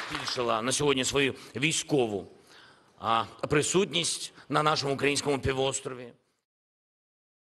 збільшила на сьогодні свою військову присутність на нашому українському півострові.